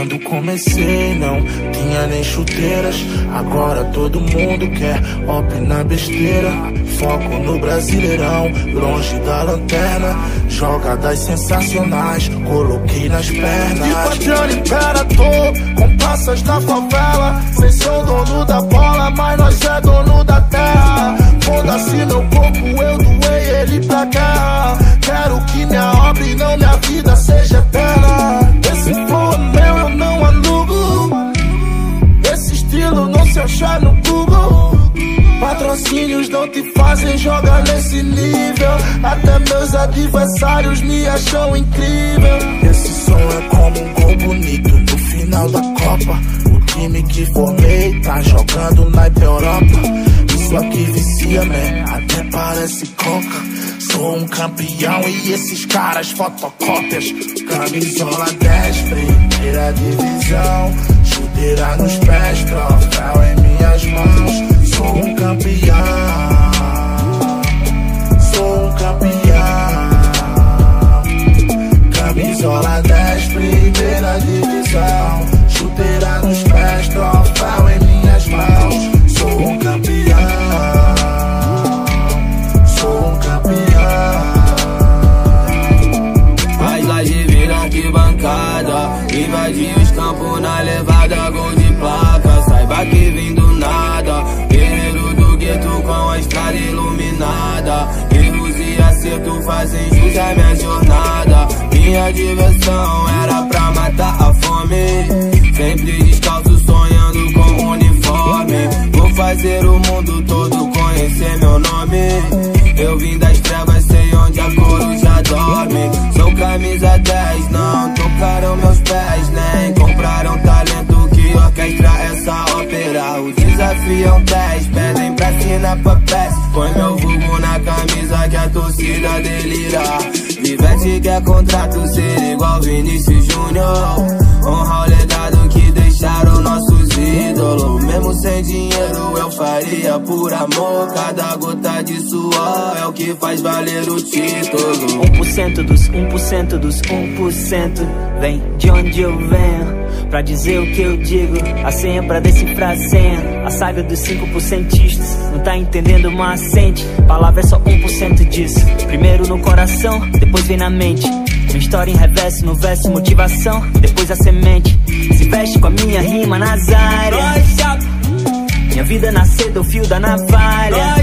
Quando comecei não tinha nem chuteiras, agora todo mundo quer opinar besteira. Foco no Brasileirão, longe da lanterna, jogadas sensacionais, coloquei nas pernas. De Patriano Imperador, com passas na favela. Cês são dono da bola, mas nós é dono da terra. Foda-se meu corpo, eu doei ele pra guerra. Quero que minha obra e não minha vida seja eterna. Esse flow é meu, eu não alugo. Esse estilo não se acha no Google. Patrocínios não te fazem jogar nesse nível. Até meus adversários me acham incrível. Esse som é como um gol bonito no final da Copa. O time que formei tá jogando na Europa. Isso aqui vicia, man, até parece coca. Sou um campeão e esses caras fotocópias. Camisola 10, primeira divisão. Chuteira nos pés, troféu em minhas mãos. Sou um campeão, sou um campeão. Camisola 10, primeira divisão. Chuteira nos pés, troféu em minhas mãos. Sou um campeão, sou um campeão. As lajes viram arquibancada, invadi os campos na levada, gol de placa. Saiba que vim do nada, guerreiro do gueto com a estrada iluminada. Erros e acertos fazem jus à minha jornada. Minha diversão era pra matar a fome, sempre descalço sonhando com uniforme. Vou fazer o mundo todo conhecer meu nome. Eu vim das trevas, sei onde a coruja dorme. Sou camisa 10, não tocaram meus pés, nem compraram talento que orquestra essa ópera. O desafio é um 10, pedem pra assinar papéis. Põe meu vulgo na camisa que a torcida delira. Vivete quer contrato ser igual Vinícius Júnior. Honra o legado que deixaram nossos ídolos. Mesmo sem dinheiro eu faria por amor. Cada gota de suor é o que faz valer o título. 1% dos 1% dos 1% vem de onde eu venho pra dizer o que eu digo. A senha pra decifrar a senha. A saga dos 5%istas não tá entendendo, mas sente. Palavra é só 1% disso. Primeiro no coração, depois vem na mente. Minha história em reverso, no verso motivação, depois a semente se veste com a minha rima nas áreas. Minha vida nascer do fio da navalha.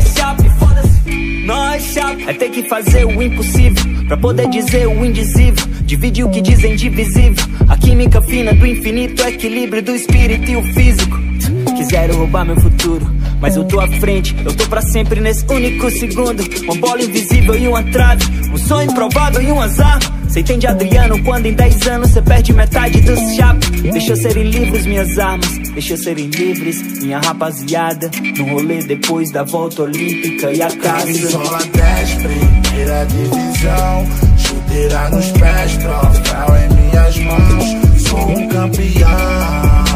É ter que fazer o impossível pra poder dizer o indizível. Dividir o que dizem divisível. A química fina do infinito, o equilíbrio do espírito e o físico. Quiseram roubar meu futuro, mas eu tô à frente, eu tô pra sempre nesse único segundo. Uma bola invisível e uma trave, um sonho improvável e um azar. Cê entende, Adriano, quando em 10 anos cê perde metade dos chapos. Deixa eu serem livres minhas armas, deixa eu serem livres minha rapaziada. No rolê depois da volta olímpica e a casa. Camisola 10, primeira divisão. Chuteira nos pés, troféu em minhas mãos. Sou um campeão.